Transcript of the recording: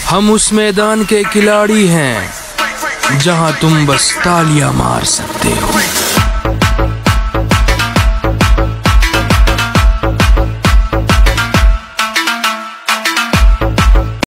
हम उस मैदान के खिलाड़ी हैं जहां तुम बस तालियां मार सकते हो।